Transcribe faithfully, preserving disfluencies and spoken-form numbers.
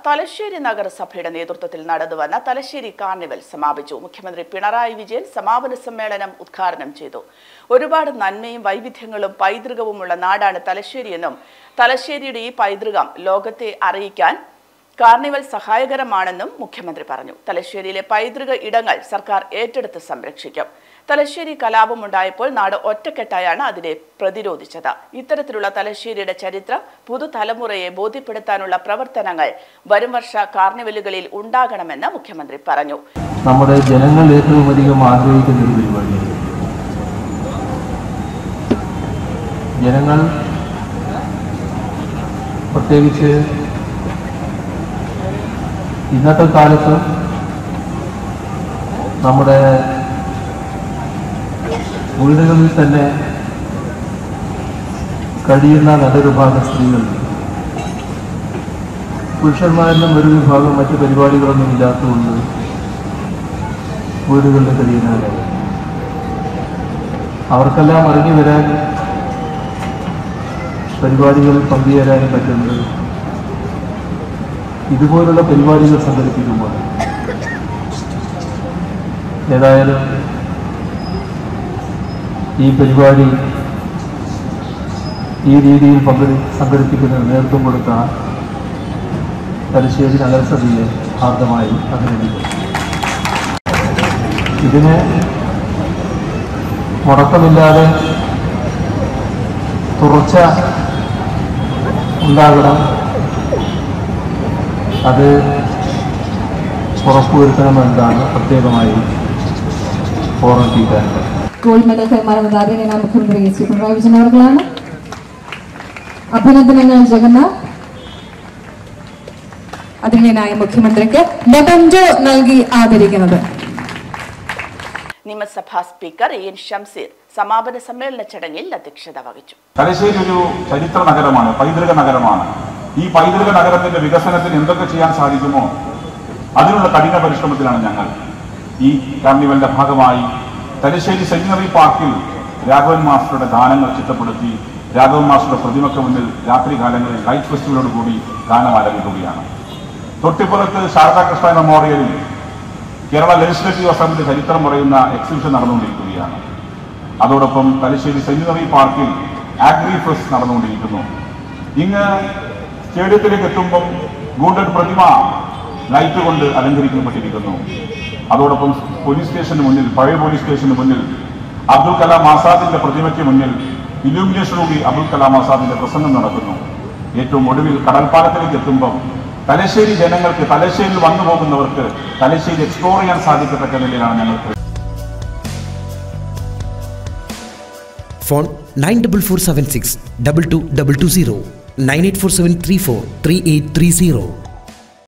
തലശ്ശേരി നഗരസഭയുടെ നേതൃത്വത്തിൽ നടന്നുവന്ന തലശ്ശേരി കാർണിവൽ സമാപിച്ചു. മുഖ്യമന്ത്രി പിണറായി വിജയൻ സമാപന സമ്മേളനം ഉദ്ഘാടനം ചെയ്തു. ഒരുപാട് നന്മയും വൈവിധ്യങ്ങളും പൈതൃകവുമുള്ള നാടാണ് തലശ്ശേരിയെന്നും തലശ്ശേരിയുടെ ഈ പൈതൃകം ലോകത്തെ അറിയിക്കാൻ കാർണിവൽ സഹായകരമാണെന്നും മുഖ്യമന്ത്രി പറഞ്ഞു. തലശ്ശേരിയിലെ പൈതൃക ഇടങ്ങൾ സർക്കാർ ഏറ്റെടുത്ത് സംരക്ഷിക്കും. തലശ്ശേരി കലാപമുണ്ടായപ്പോൾ നാട് ഒറ്റക്കെട്ടായാണ് അതിനെ പ്രതിരോധിച്ചത്. ഇത്തരത്തിലുള്ള തലശ്ശേരിയുടെ ചരിത്രം പുതുതലമുറയെ ബോധ്യപ്പെടുത്താനുള്ള പ്രവർത്തനങ്ങൾ വരും വർഷ കാർണിവലുകളിൽ ഉണ്ടാകണമെന്ന് മുഖ്യമന്ത്രി പറഞ്ഞു. നമ്മുടെ ജനങ്ങൾ ഏറ്റവും അധികം ആഗ്രഹിക്കുന്ന ഒരു പരിപാടിയാണ്. ജനങ്ങൾ പ്രത്യേകിച്ച് ഇന്നത്തെ കാലത്ത് നമ്മുടെ വീടുകളിൽ തന്നെ കഴിയുന്ന നല്ലൊരു ഭാഗം സ്ത്രീകൾ, പുരുഷന്മാരിലും ഒരു വിഭാഗം മറ്റു പരിപാടികളൊന്നും ഇല്ലാത്തതുകൊണ്ട് വീടുകളിൽ കഴിയുന്നവരാണ്. അവർക്കെല്ലാം ഇറങ്ങി വരാനും പരിപാടികളിൽ പങ്കുചേരാനും പറ്റുന്നത് ഇതുപോലുള്ള പരിപാടികൾ സംഘടിപ്പിക്കുമ്പോൾ. ഏതായാലും ഈ പരിപാടി ഈ രീതിയിൽ പങ്കെടു സംഘടിപ്പിക്കുന്നതിന് നേതൃത്വം കൊടുത്ത തലശ്ശേരി നഗരസഭയെ ഹാർദമായി അഭിനന്ദിക്കുന്നു. ഇതിന് മുടക്കമില്ലാതെ തുടർച്ച ഉണ്ടാകണം, അത് ഉറപ്പുവരുത്തണമെന്നാണ് പ്രത്യേകമായി ഓർമ്മിപ്പിക്കാറുണ്ട്. ഗോൾഡ് മെഡൽ കൈമാറുന്നത് മുഖ്യമന്ത്രി ശ്രീ പിണറായി വിജയൻ അവർക്കാണ്. അഭിനന്ദനങ്ങൾ ജഗന്നാഥ്. അതിനായ മുഖ്യമന്ത്രിക്ക് മെമന്റോ നൽകി ആദരിക്കുന്നത്. നിയമസഭാ സ്പീക്കർ എൻ ഷംസീർ സമാപന സമ്മേളന ചടങ്ങിൽ അധ്യക്ഷത വഹിച്ചു. തലശ്ശേരി ഒരു ചരിത്ര നഗരമാണ്, പൈതൃക നഗരമാണ്. ഈ പൈതൃക നഗരത്തിന്റെ വികസനത്തിന് എന്തൊക്കെ ചെയ്യാൻ സാധിക്കുമോ അതിനുള്ള കഠിന പരിശ്രമത്തിലാണ് ഞങ്ങൾ. ഈ കാർണിവലിന്റെ ഭാഗമായി തലശ്ശേരി സെമിനറി പാർക്കിൽ രാഘവൻ മാസ്റ്ററുടെ ഗാനങ്ങൾ ചിട്ടപ്പെടുത്തി രാഘവൻ മാസ്റ്ററുടെ പ്രതിമയ്ക്ക് മുന്നിൽ രാത്രികാലങ്ങളിൽ ലൈറ്റ് ഫെസ്റ്റിവലോട് കൂടി ഗാനം ആലപിക്കുകയാണ്. തൊട്ടിപ്പുറത്ത് ശാരദാകൃഷ്ണ മെമ്മോറിയലിൽ കേരള ലെജിസ്ലേറ്റീവ് അസംബ്ലി ചരിത്രം പറയുന്ന എക്സിബിഷൻ നടന്നുകൊണ്ടിരിക്കുകയാണ്. അതോടൊപ്പം തലശ്ശേരി സെമിനറി പാർക്കിൽ ആഗ്രി ഫെസ്റ്റ് നടന്നുകൊണ്ടിരിക്കുന്നു. ഇങ്ങ് സ്റ്റേഡിയത്തിലേക്ക് എത്തുമ്പം ഗൂണ്ടഡ് പ്രതിമ ലൈറ്റ് കൊണ്ട് അലങ്കരിക്കപ്പെട്ടിരിക്കുന്നു. അതോടൊപ്പം പോലീസ് സ്റ്റേഷന് മുന്നിൽ, പഴയ പോലീസ് സ്റ്റേഷന് മുന്നിൽ അബ്ദുൽ കലാം ആസാദിന്റെ പ്രതിമയ്ക്ക് മുന്നിൽ ഇലൂമിനേഷനോടി അബ്ദുൽ കലാം ആസാദിന്റെ പ്രസംഗം നടക്കുന്നു. ഏറ്റവും ഒടുവിൽ കടൽപ്പാലത്തിലേക്ക് എത്തുമ്പം തലശ്ശേരി ജനങ്ങൾക്ക്, തലശ്ശേരിയിൽ വന്നു പോകുന്നവർക്ക് തലശ്ശേരി എക്സ്പ്ലോർ ചെയ്യാൻ സാധിക്കത്തക്ക നിലയിലാണ് ഞങ്ങൾക്ക്. Phone nine double four seven six double two double two zero, nine eight four seven three four three eight three zero.